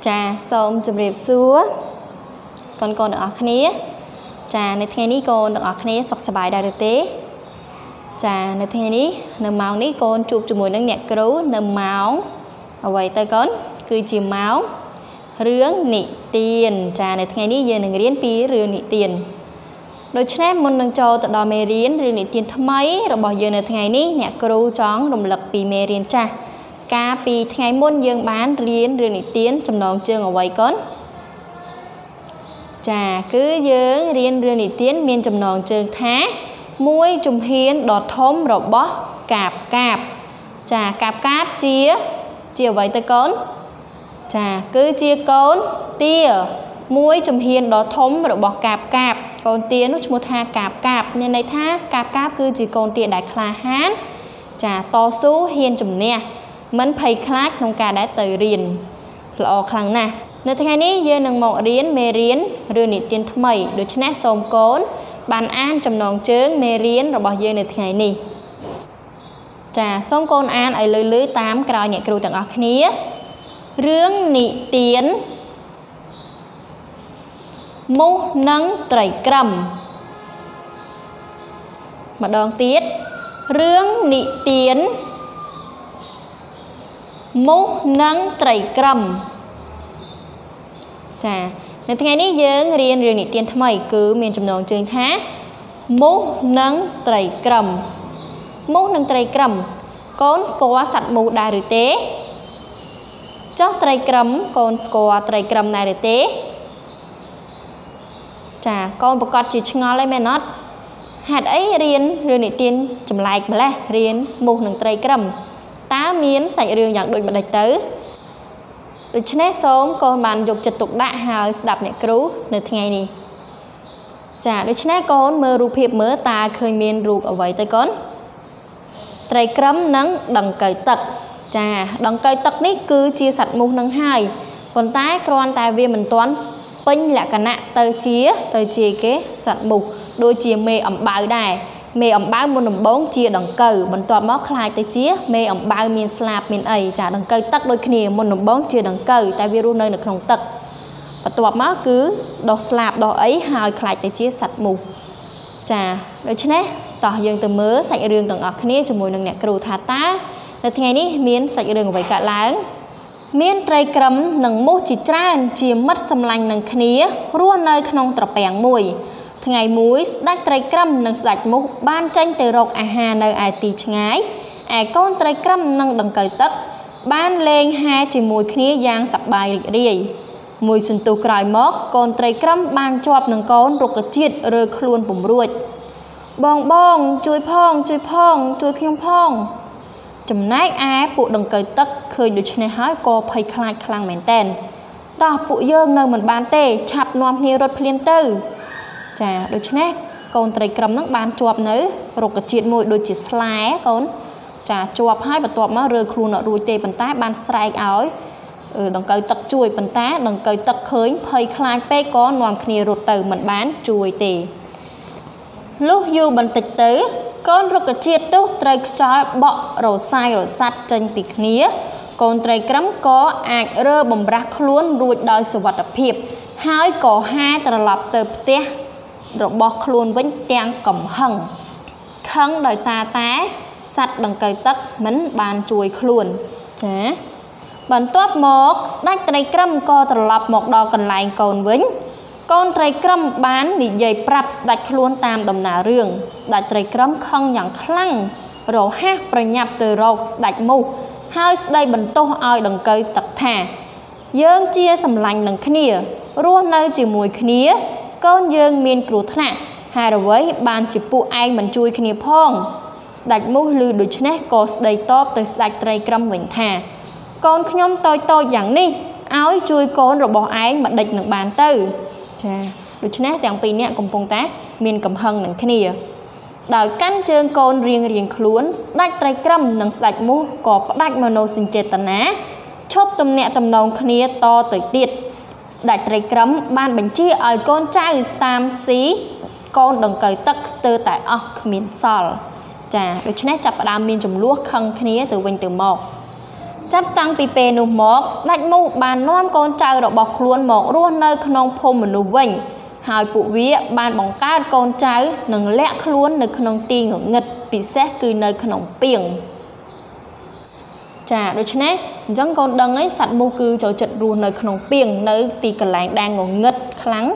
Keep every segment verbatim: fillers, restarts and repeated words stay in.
Cha xôm chụp rệp xúa con con được ở khné chaในថ្ងៃនេះកូនទាំងអស់គ្នាសុខសប្បាយដែរឬទេចានៅថ្ងៃនេះនៅម៉ោងនេះកូនជួបជាមួយនឹងអ្នកគ្រូនៅម៉ោងអ្វីទៅកូនគឺជាម៉ោងរឿងនិទានចានៅថ្ងៃនេះយើងនឹងរៀនពីរឿងនិទានដូច្នេះមុននឹងចូលទៅដល់មេរៀនរឿងនិទានថ្មីរបស់យើងនៅថ្ងៃនេះអ្នកគ្រូចង់រំលឹកពីមេរៀនចាស់កាលពីថ្ងៃមុនយើងបានរៀនរឿងនិទានចំណងជើងអ្វីកូនចាគឺយើងរៀនរឿងនិទានមានចំណងជើងថាមួយជំហានដ៏ធំរបស់កាបកាបចាកាបកាបជាជាអ្វីទៅកូនចាគឺជាកូនទាមួយជំហានដ៏ធំរបស់កាបកាបកូនទានោះឈ្មោះថាកាបកាបមានន័យថាកាបកាបគឺជាកូនទាដែលក្លាហានចាតស៊ូហ៊ានជំនះមិនភ័យខ្លាចក្នុងការដែលទៅរៀនល្អខ្លាំងណាស់នៅថ្ងៃនេះយើងនឹងមករៀនមេរៀនរឿងនិទានថ្មីដូច្នេះសូមកូនបានអានចំណងជើងមេរៀនរបស់យើងនៅថ្ងៃនេះចាសូមកូនអានឲ្យលឺៗតាមក្រោយអ្នកគ្រូទាំងអស់គ្នារឿងនិទានមូសនិងត្រីក្រឹមម្ដងទៀតរឿងនិទានមូសនិងត្រីក្រឹមចានៅថ្ងៃនេះយើងរៀនរឿងនិទានថ្មីគឺមានចំណងជើងថាមូសនិងត្រីក្រឹមមូសនិងត្រីក្រឹមកូនស្គាល់សត្វមូសដែរឬទេចុះត្រីក្រឹមកូនស្គាល់ត្រីក្រឹមដែរឬទេចាកូនប្រកាសជាឆ្ងល់ហើយមែនអត់ហេតុអីរៀនរឿងនិទានចម្លែកម្លេះរៀនមូសនិងត្រីក្រឹមតើមានសាច់រឿងយ៉ាងដូចម្ដេចទៅដូច្នេះសូមកូនបានយកចិត្តទុកដាក់ហើយស្ដាប់អ្នកគ្រូនៅថ្ងៃនេះចាដូច្នេះកូនមើលរូបភាពមើលតើឃើញមានរូបអ្វីទៅកូនត្រីក្រឹមនិងដង្កូវទឹកចាដង្កូវទឹកនេះគឺជាសត្វមូសនឹងហើយប៉ុន្តែគ្រាន់តែវាមិនទាន់ពេញលក្ខណៈទៅជាទៅជាគេសត្វមូសដូចជាមេអំបៅដែរមេអំបៅមុនដំបូងជាដង្កូវបន្ទាប់មកคล้ายទៅជាមេអំបៅមានស្លាបមានអីចាដង្កូវទឹកដូចគ្នាមុនដំបូងជាដង្កូវតែវារស់នៅនៅក្នុងទឹកបន្ទាប់មកគឺដោះស្លាបដោះអីហើយคล้ายទៅជាសត្វមូសចាដូច្នេះតោះយើងទៅមើលសាច់រឿងទាំងអស់គ្នាជាមួយនឹងអ្នកគ្រូថាតើនៅថ្ងៃនេះមានសាច់រឿងអ្វីកើតឡើងមានត្រីក្រឹមនិងមូសជាច្រើនជាមិត្តសម្លាញ់នឹងគ្នារស់នៅក្នុងត្រពាំងមួយថ្ងៃមួយស្ដេចត្រីក្រឹមនិងស្ដេចមូសបានចេញទៅរកអាហារនៅឯទីឆ្ងាយឯកូនត្រីក្រឹមនិងដង្កូវទឹកបានលេងហែជាមួយគ្នាយ៉ាងសប្បាយរីករាយមួយសន្ទុះក្រោយមកកូនត្រីក្រឹមបានជាប់នឹងកូនរុក្ខជាតិរើខ្លួនពំរួចបងបងជួយផងជួយផងជួយខ្ញុំផងចំណែកឯពួកដង្កូវទឹកឃើញដូច្នេះហើយក៏ភ័យខ្លាចខ្លាំងមែនទែនដោះពួកយើងនៅមិនបានទេឆាប់នាំគ្នារត់ភ្លាមទៅចាដូច្នេះកូនត្រីក្រឹមនឹងបានជាប់នៅរុក្ខជាតិមួយដូចជាស្លែកូនចាជាប់ហើយបន្ទាប់មករើខ្លួនអត់រួចទេប៉ុន្តែបានស្រែកឲ្យដង្កូវទឹកជួយប៉ុន្តែដង្កូវទឹកឃើញភ័យខ្លាចពេកក៏នាំគ្នារត់ទៅមិនបានជួយទេលុះយូរបន្តិចទៅកូនរុក្ខជាតិនោះត្រូវខ្យល់បក់រសាយរសាត់ចេញពីគ្នាកូនត្រីក្រឹមក៏អាចរើបំរាស់ខ្លួនរួចដោយសុវត្ថិភាពហើយក៏ហាត្រឡប់ទៅផ្ទះរបស់ខ្លួនវិញទាំងកំហឹងខឹងដោយសារតែសត្វដង្កូវទឹកមិនបានជួយខ្លួនចាបន្ទាប់មកស្ដេចត្រីក្រឹមក៏ត្រឡប់មកដល់កន្លែងកូនវិញកូនត្រីក្រឹមបាននិយាយប្រាប់ស្ដេចខ្លួនតាមដំណើររឿងស្ដេចត្រីក្រឹមខឹងយ៉ាងខ្លាំងរហ័សប្រញាប់ទៅរកស្ដេចមូសហើយស្ដីបន្ទោសឲ្យដង្កូវទឹកថាយើងជាសម្លាញ់នឹងគ្នារស់នៅជាមួយគ្នាកូនយើងមានគ្រោះថ្នាក់ហើយអ្វីបានជាពួកឯងមិនជួយគ្នាផងស្ដេចមូសឮដូច្នេះក៏ស្ដីតបទៅស្ដេចត្រីក្រឹមវិញថាកូនខ្ញុំតូចតូចយ៉ាងនេះឲ្យជួយកូនរបស់ឯងមិនដេចនឹងបានទៅចាដូច្នេះទាំងពីរនាក់កំពុងតែមានកំហឹងនឹងគ្នាដោយកាន់ជើងកូនរៀងរៀងខ្លួនស្ដេចត្រីក្រឹមនិងស្ដេចមូសក៏ផ្ដាច់មនោសញ្ចេតនាឈប់ទំនាក់ទំនងគ្នាតទៅទៀតស្ដេចត្រីក្រឹមបានបញ្ជាឲ្យកូនចៅតាមស៊ីកូនដង្កូវទឹកស្ទើរតែអស់គ្មានសល់ចាដូច្នេះចាប់ផ្ដើមមានចំនួនខឹងគ្នាទៅវិញទៅមកចាប់តាំងពីពេលនោះមកស្ដេចមូសបាននាំកូនចៅរបស់ខ្លួនមករស់នៅក្នុងភូមិមនុស្សវិញហើយពួកវាបានបង្កើតកូនចៅនិងលាក់ខ្លួននៅក្នុងទីងងឹតពិសេសគឺនៅក្នុងពាងចាដូច្នេះអញ្ចឹងកូនដឹងហើយសត្វមូសគឺចូលចិត្តរស់នៅក្នុងពាងនៅទីកន្លែងដែលងងឹតខ្លាំង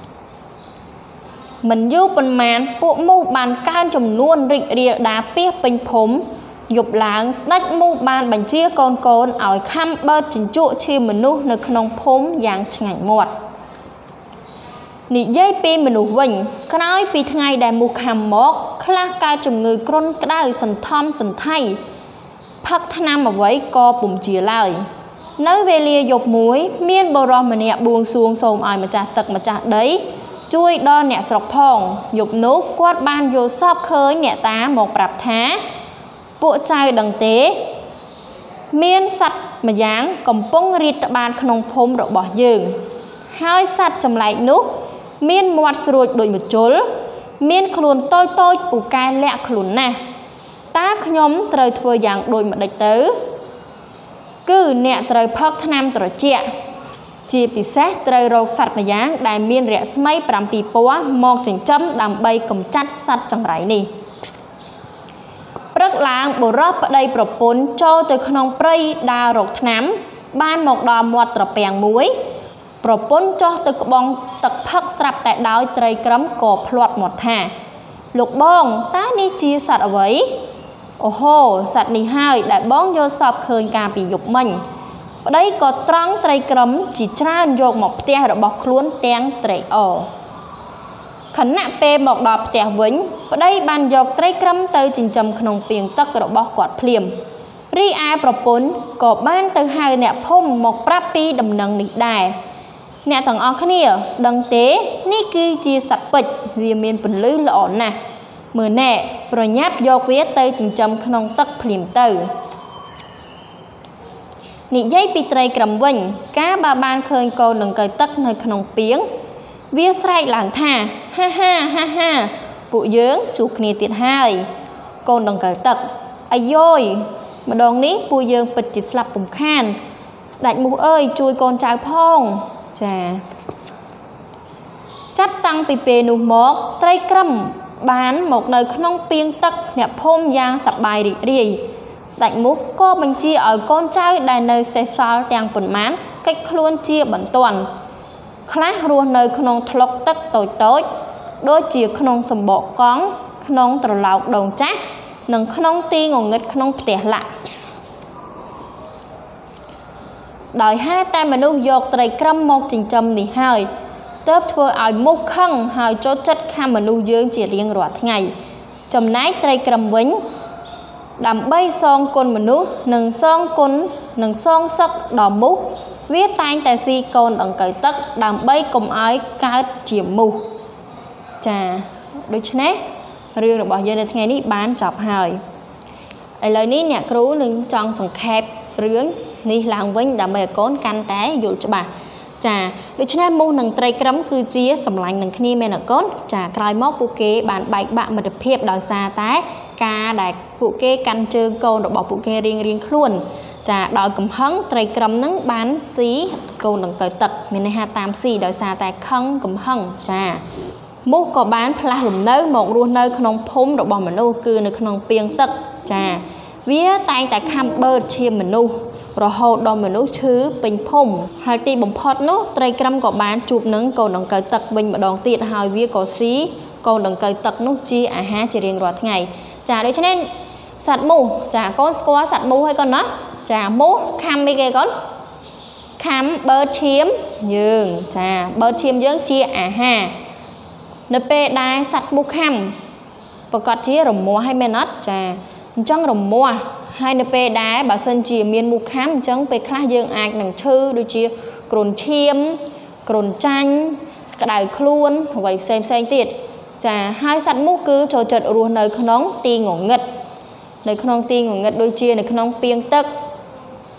មិនយូរប៉ុន្មានពួកមូសបានកើនចំនួនរីករាលដាលពាសពេញភូមិយប់ឡើងស្ដេចមូសបានបញ្ជាកូនកូនឲ្យខំបឺតជញ្ជក់ឈាមមនុស្សនៅក្នុងភូមិយ៉ាងឆ្ងាញ់មាត់និយាយពីមនុស្សវិញក្រោយពីថ្ងៃដែលមូសខាំមកខ្លះកើតជំងឺគ្រុនក្តៅសន្ធំសន្ថៃផឹកថ្នាំអ្វីក៏ពុំជាឡើយនៅវេលាយប់មួយមានបុរសម្នាក់បួងសួងសូមឲ្យម្ចាស់ទឹកម្ចាស់ដីជួយដល់អ្នកស្រុកផងយប់នោះគាត់បានយល់សពឃើញអ្នកតាមកប្រាប់ថាពួកចៅដឹងទេមានសត្វម្យ៉ាងកំពុងរីកត្បាតក្នុងភូមិរបស់យើងហើយសត្វចម្លែកនោះមានមាត់ស្រួចដូចម្ជុលមានខ្លួនតូចតូចពូកែលាក់ខ្លួនណាស់តើខ្ញុំត្រូវធ្វើយ៉ាងដូចម្ដេចទៅគឺអ្នកត្រូវផឹកថ្នាំត្រជាក់ជាពិសេសត្រូវរកសត្វម្យ៉ាងដែលមានរស្មីប្រាំពីរពណ៌មកចិញ្ចឹមដើម្បីកម្ចាត់សត្វចង្រៃនេះព្រឹកឡើងបុរសប្តីប្រពន្ធចូលទៅក្នុងព្រៃដើររកថ្នាំបានមកដល់មាត់ត្រពាំងមួយប្រពន្ធចុះទៅក្បងទឹកផឹកស្រាប់តែដោយត្រីក្រឹមក៏ភ្លាត់មាត់ថាលោកបងតើនេះជាសត្វអ្វីអូហូសត្វនេះហើយដែលបងយល់សពឃើញកាលពីយប់មិញប្តីក៏ត្រង់ត្រីក្រឹមជាច្រើនយកមកផ្ទះរបស់ខ្លួនទាំងត្រីអខណៈពេលមកដល់ផ្ទះវិញប្តីបានយកត្រីក្រឹមទៅចិញ្ចឹមក្នុងពាងទឹករបស់គាត់ភ្លាមរីឯប្រពន្ធក៏បានទៅហៅអ្នកភូមិមកប្រាប់ពីដំណឹងនេះដែរអ្នកទាំងអស់គ្នាដឹងទេនេះគឺជាសត្វពេជ្រវាមានពន្លឺល្អណាស់មើលណែប្រញាប់យកវាទៅចិញ្ចឹមក្នុងទឹកភ្លាមទៅនិយាយពីត្រីក្រឹមវិញកាលបើបានឃើញកូនដង្កូវទឹកនៅក្នុងពាងវាស្រែកឡើងថាហាហាហាហាពួកយើងជួបគ្នាទៀតហើយកូនដង្កូវទឹកអាយយម្ដងនេះពួកយើងពិតជាស្លាប់ពុំខានស្ដេចមូសអើយជួយកូនចៅផងចាចាប់តាំងពីពេលនោះមកត្រីក្រឹមបានមកនៅក្នុងពាងទឹកអ្នកភូមិយ៉ាងសប្បាយរីករាយស្ដេចមូសក៏បញ្ជាឲ្យកូនចៅដែលនៅសេសសល់ទាំងប៉ុន្មានកិច្ចខ្លួនជាបន្ទាន់ខ្លះរស់នៅក្នុងថ្លុកទឹកតូចតូចដូចជាក្នុងសម្បកកង់ក្នុងត្រឡោកដូងចាស់និងក្នុងទីងងឹតក្នុងផ្ទះលាក់ដោយហេតុតែមនុស្សយកត្រីក្រឹមមកចិញ្ចឹមនេះហើយទើបធ្វើឲ្យមូសខឹងហើយចូលចិត្តខាំមនុស្សយើងជារៀងរាល់ថ្ងៃចំណែកត្រីក្រឹមវិញដើម្បីសងគុណមនុស្សនិងសងគុណនិងសងសឹកដល់មូសវាតែងតែស៊ីកូនដង្កូវទឹកដើម្បីកុំឲ្យកើតជាមូសចាដូច្នេះរឿងរបស់យើងនៅថ្ងៃនេះបានចប់ហើយឥឡូវនេះអ្នកគ្រូនឹងចង់សង្ខេបរឿងនេះឡើងវិញដើម្បីឲ្យកូនកាន់តែយល់ច្បាស់ចាដូច្នេះមូសនិងត្រីក្រឹមគឺជាសម្លាញ់នឹងគ្នាមែនអត់កូនចាក្រោយមកពួកគេបានបែកបាក់មិត្តភាពដោយសារតែការដែលពួកគេកាន់ជើងកូនរបស់ពួកគេរៀងរៀងខ្លួនចាដោយកំហឹងត្រីក្រឹមនឹងបានស៊ីកូនដង្កូវទឹកមានន័យថាតាមស៊ីដោយសារតែខឹងកំហឹងចាមូសក៏បានផ្លាស់លំនៅមករស់នៅក្នុងភូមិរបស់មនុស្សគឺនៅក្នុងពាងទឹកចាវាតែងតែខាំបឺតឈាមមនុស្សរហូតដល់មនុស្សឈឺពេញភូមិហើយទីបំផុតនោះត្រីក្រឹមក៏បានជួបនឹងកូនដង្កូវទឹកវិញម្ដងទៀតហើយវាក៏ស៊ីកូនដង្កូវទឹកនោះជាអាហារជារៀងរាល់ថ្ងៃចាដូច្នេះសត្វមូសចាកូនស្គាល់សត្វមូសហើយកូនណាចាមូសខាំអីគេកូនខាំបឺតឈាមយើងចាបឺតឈាមយើងជាអាហារនៅពេលដែលសត្វមូសខាំប្រកាសជារមាស់ហើយមែនអត់ចាអញ្ចឹងរមាស់ហើយនៅពេលដែលបើសិនជាមានមូសខាំអញ្ចឹងពេលខ្លះយើងអាចនឹងឈឺដូចជាគ្រុនឈាមគ្រុនចាញ់ក្តៅខ្លួនអ្វីផ្សេងផ្សេងទៀតចាហើយសត្វមូសគឺចូលចិត្តរស់នៅក្នុងទីងងឹតនៅក្នុងទីងងឹតដូចជានៅក្នុងពាងទឹក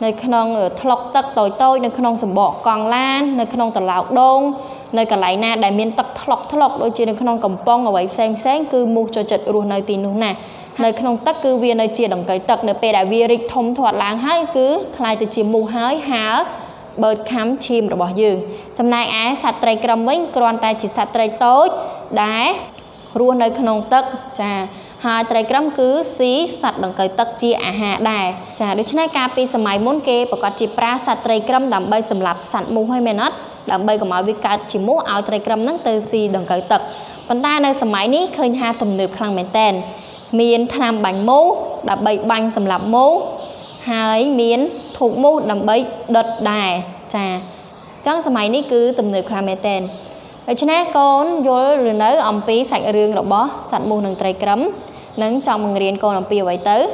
nơi khung thọc tắc tối tôi nơi khung sầm bọ còn lan nơi khung tờ lão đông nơi cả lại na đại miền tắc thọc thọc đôi chỉ nơi khung cầm pong ở vậy xem sáng cứ mua cho chật ruột nơi tin luôn nè nơi khung tắc cứ viên nơi chia đồng cái tắc nơi pe đại viên rịch thông thoát láng hai cứ khai từ chìm mù hái há bớt khám chim rồi bỏ giường trong này á sạch trai cầm với con tay chỉ sạch trai tối đá ruột nơi khung tắc chà hai trai cầm cứ xí sạch đồng cái tắc chia à hà đài chà đối với cà phê sầm mày muốn kê và có chỉ pra sạch trai cầm đầm bay sầm lạp sạch mù hay mền nát đầm bay của mọi việc cả chỉ muốn ao trai cầm nắng từ xì đồng cái tắc phần ta nơi sầm mày ní khơi hà tụm nệp khăn mền tên miền tham bánh mũ đầm bay bánh sầm lạp mũ hai miền thuộc mũ đầm bay đợt đài chà chẳng sầm mày ní cứ tụm nệp khăn mền tên đối với con vô rồi nói ông pí sạch riêng rồi bó sạch mù nâng trai cầm nâng trong mừng riêng con ông pí vậy tới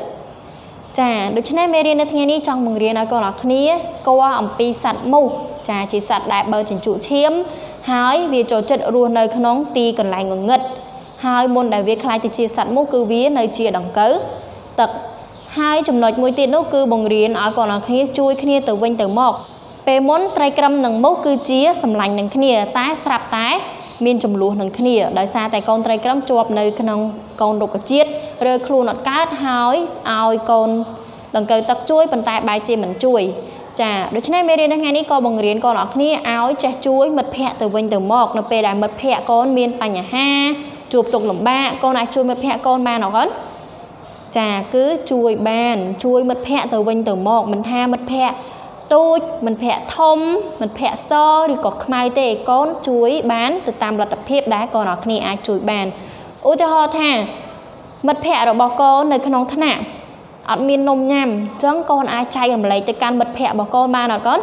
chà đối với mẹ riêng ở thế này trong mừng riêng ở con học ní score ông pí sạch mù chà chỉ sạch đại bờ chỉnh trụ chiếm hai vì chỗ chất ruột nơi khăn ti còn lại ngừng ngất hai môn đại việt khai thì chia sạch mù cứ vía nơi chia đồng cớ tập hai chùm nội mũi tiền nấu cứ mừng riêng ở con học ní chui kia từ vinh từ mọc về món trai cầm nâng mốc cứ chia sầm lạnh nâng kia tái sạp tái miên chùm lúa nâng kia đời xa tại con trai cầm chụp nơi con con đục cái chiết rồi kêu nọt cát hói ao con lần cờ tập chuối bàn tay bài chê mình chuối chà đối với mấy đứa ngày ní con bằng riêng con ở kia áo che chuối mật phe từ vinh từ mọc nó về đại mật phe con miên pa nhà ha chụp tục lồng ba con này chuối mật phe con ba nào hết chà cứ chuối bàn chuối mật phe từ vinh từ mọc mình ha mật phe tôi mình phẹ thông mình phẹ so thì có mai tê con chuối bán từ tam lật tập hiệp đá còn ở kia ai chuối bàn ôi tôi ho thà mật phẹ rồi bỏ con nơi khăn thân nặng ở miền nông nhằm chẳng con ai chay làm lấy từ can mật phẹ bỏ con ba nào con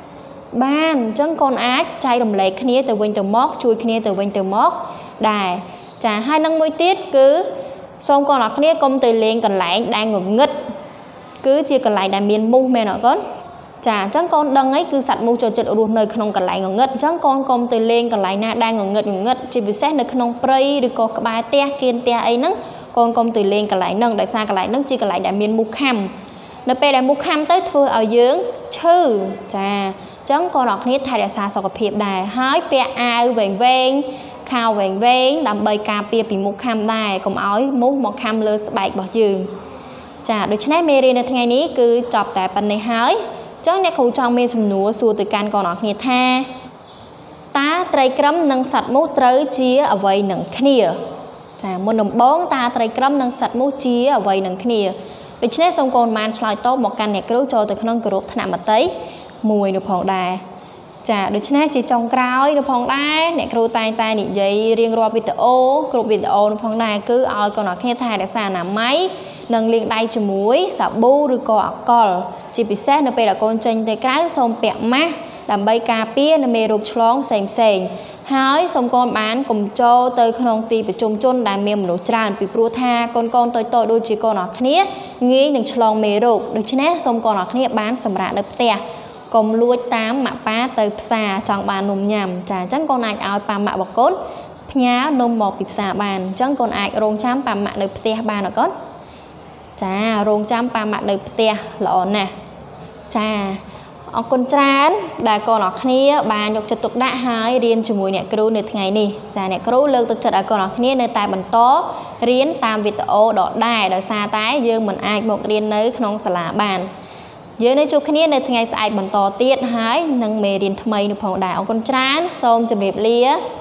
ban chẳng con ai chay làm lấy kia từ vinh từ móc chuối kia từ vinh từ móc đài chả hai năng môi tiết cứ xong con ở kia công từ liền còn lại đang ngủ ngất cứ chia còn lại đại miền mu mẹ nào con chà chẳng con đăng ấy cứ sạch mù cho chật ruột nơi khăn còn lại ngất chẳng con công từ lên còn lại na đang ngất ngất chỉ vì xét nơi khăn prey được có bài te kiên te ấy nấng con công từ lên còn lại nâng đại xa còn lại nấng chỉ còn lại đại miền mục khăm nơi pe đại mục khăm tới thưa ở dưỡng chư chà chẳng con đọc nít thay đại xa sau gặp hiệp đài hái pe ai vẹn vẹn khao vẹn vẹn đầm bầy cà pia bị mục khăm đài còn ói mục một khăm lơ bạch bỏ giường chà đối với mê riêng ngày ní cứ chọc tại phần này hái chẳng nhạc khẩu trong mê xâm núa xua từ can còn ọt nhiệt tha ta trai cầm nâng sạch mũ trớ chia ở vầy nâng khnia một nồng bóng ta trai cầm nâng sạch mũ chia ở vầy nâng khnia để chứ xong con man chơi tốt một căn nhạc cứu cho từ khăn cơ rốt thả mặt tới mùi được phòng đà chả được chứ chỉ trong cao được phòng đá nhạc cứu tay tay nị dây riêng rồi video group video được phòng đà cứ ở còn ọt nhiệt tha để xa nằm máy nâng liền đai cho muối xả bu rồi cọ col chỉ bị xét nó bây là con tranh tay cái xong bẹt má làm bay cà pía nó mê rục chlong sành sành hái xong con bán cùng cho tới không tì bị trùng chôn đàm mềm nổ tràn bị pro tha con con tôi tôi đôi chỉ con ở khía nghĩ đừng chlong mê rục được chứ nè xong con ở khía bán sầm rạ được tè cùng lui tám mạ pá tới xa trong bàn nôm nhầm chả chẳng con ai ao pa mạ bọc cốt nhá nôm một bị xà bàn chẳng con ai rong chám pa mạ được tè bàn ở cốt chà rong chám pa mạ được tè lọn nè chà ở con trán đã còn ở kia bà nhục chật tục đã hai riêng cho mùi nè kêu nè ngày nè là nè kêu lơ tục chật ở còn ở kia nơi tài bẩn to riêng tam vịt ô đỏ đài đỏ xa tái dương mình ai một riêng nơi không xả lá bàn dưới nơi chụp kia nơi ngày sai bẩn to tiết hái nâng mề riêng thay nè phòng đảo con trán xong chụp đẹp lia